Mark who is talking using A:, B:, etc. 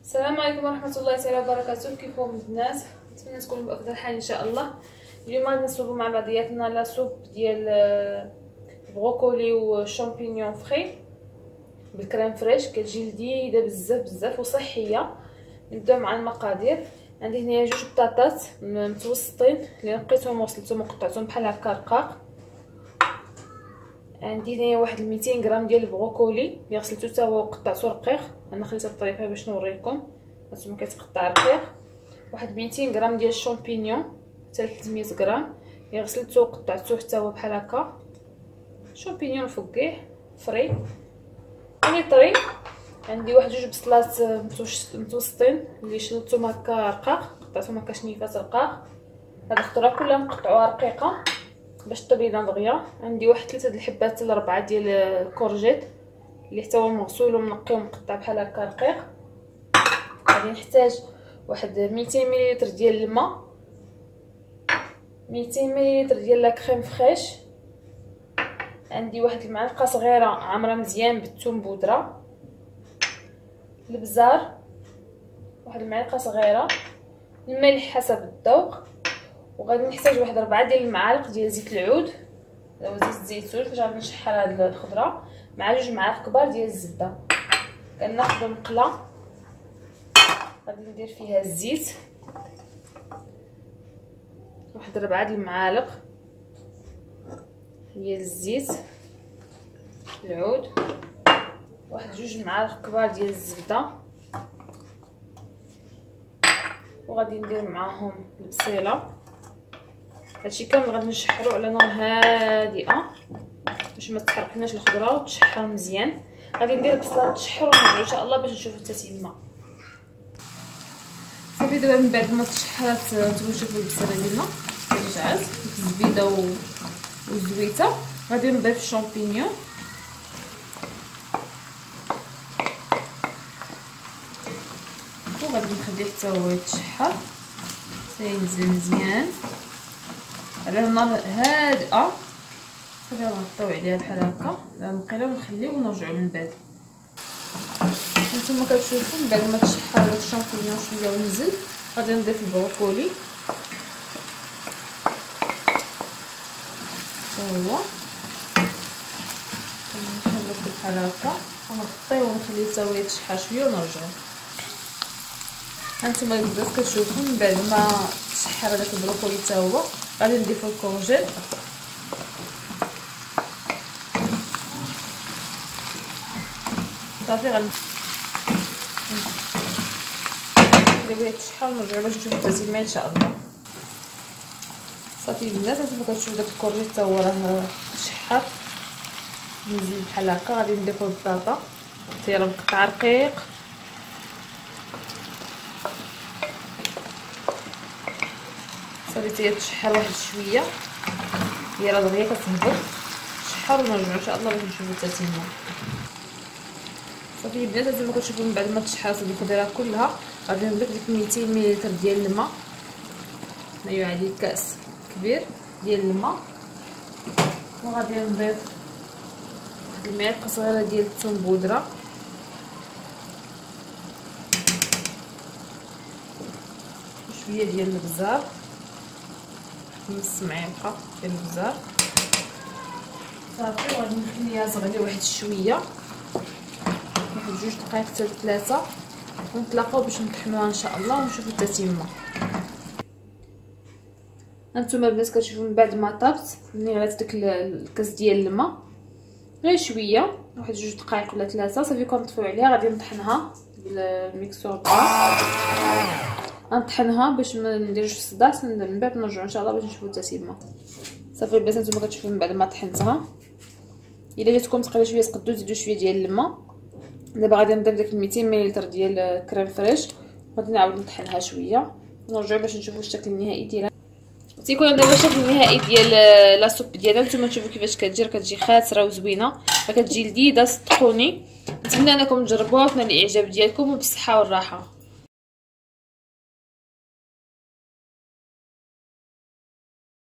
A: السلام عليكم ورحمه الله تعالى وبركاته. كيفكم البنات؟ نتمنى تكونوا بافضل حال ان شاء الله. اليوم غادي نصوبوا مع بعضياتنا لا سوب ديال بروكولي وشامبينيون فري بالكريم فريش، كتجي لذيذه بزاف وصحيه. نبداو مع المقادير. عندي هنايا جوج بطاطات متوسطين اللي نقيتهم وغسلتهم وقطعتهم بحال هكا رقاق. عندي هنايا واحد 200 غرام ديال البروكولي اللي غسلته حتى هو وقطعته رقيق. انا خليت الطريقه باش نوريكم هانتوما كتقطع رقيق. واحد 200 غرام ديال الشامبينيون حتى 300 غرام اللي غسلته وقطعته حتى هو بحال هكا. شامبينيون فكيه فري يعني طري. عندي واحد جوج بصلات متوسطين اللي شلتهم هكا رقاق، قطعتهم هكا شنيفات رقاق. هاد الخضره كلها مقطعوها رقيقه باش الطبيله دغيا. عندي واحد 3 د الحبات ل 4 ديال الكورجيت اللي حتى هو مغسول ومنقي ومقطع بحال هكا رقيق. غادي نحتاج واحد 200 ملل ديال الماء، 200 ملل ديال لا كريم فريش. عندي واحد المعلقه صغيره عامره مزيان بالثوم بودره، البزار واحد المعلقه صغيره، الملح حسب الذوق. وغادي نحتاج واحد 4 ديال المعالق ديال زيت العود او زيت الزيتون فاش غادي نشحر هاد الخضره، مع 2 معالق كبار ديال الزبده. كناخذ مقله غادي ندير فيها الزيت، واحد 4 ديال المعالق ديال الزيت العود، واحد 2 معالق كبار ديال الزبده. وغادي ندير معاهم البصيله. هادشي كامل غادي نشحرو على نار هادئه باش ما تحرقناش الخضره وتشحر مزيان. غادي ندير البصله تشحر ونرجعو ان شاء الله باش نشوفو التتمه. صافي دابا من بعد ما تشحرات نتوما شوفوا البصله ديالنا رجعات الزبيده والزويته. غادي نضيف الشامبينيون وغادي نخليه حتى هو يتشحر ينزل مزيان على نار هادئه. صافي غنطيو عليها بحال هكا نقيلها ونخليو ونرجعو من بعد. نتوما كتشوفوا من بعد ما تشحر داك الشامبينيون شويه ونزل غادي نضيف البروكولي هو نخلطو بحال هكا ونغطيو ونخليه حتى هو يتشحر شويه ونرجعو. هانتوما البنات كتشوفوا من بعد ما تشحر هذاك البروكولي حتى هو غادي نضيفو الكونجيل. صافي غادي دابا تشحر ونرجعو باش نشوفو التزيينه ان شاء الله. صافي البنات هانتوما كتشوفوا داك الكورجيت حتى هو راه تشحر نزل بحال هكا. غادي نضيفو البطاطا حتى هي راه مقطعه رقيق. صافي حتى هي تشحر واحد شويه هي راه دغيا كتهبط تشحر ونرجعو ان شاء الله باش نشوفو التتمه. صافي البنات هانتوما كتشوفوا من بعد ما تشحرات هاد الخضره كلها غادي نضيف ديك 200 ملل ديال الماء. هنايا عندي كاس كبير ديال الماء وغادي نضيف واحد المعلقه صغيره ديال الثوم بودره، شويه ديال البزار نص معلقه ديال البزار. صافي وغادي نخليها تغلي واحد شويه واحد 2 دقائق حتى 3 ونتلاقاو باش نطحنوها ان شاء الله ونشوفوا التتمه. هانتوما البنات كتشوفوا من بعد ما طابت ملي غلات داك الكاس ديال الماء غير شويه واحد 2 دقائق ولا 3 صافي كنطفيو عليها. غادي نطحنها بالميكسور غنطحنها باش ما نديروش الصداع. من بعد نرجعو ان شاء الله باش نشوفوا التتمه. صافي البنات هانتوما كتشوفوا من بعد ما طحنتها الا جاتكم ثقيله شويه تقدروا تزيدوا شويه ديال الماء. دابا غادي نضيف داك 200 ملل ديال كريم فريش غادي نعاود نطحنها شويه ونرجعو باش نشوفوا الشكل النهائي ديالها. تيكون عندنا الشكل النهائي ديال لا سوب ديالنا. نتوما تشوفوا كيفاش كتجي خاسره وزوينه فكتجي لذيذه. صدقوني نتمنى انكم تجربوها وتنال الاعجاب ديالكم وبالصحه والراحه.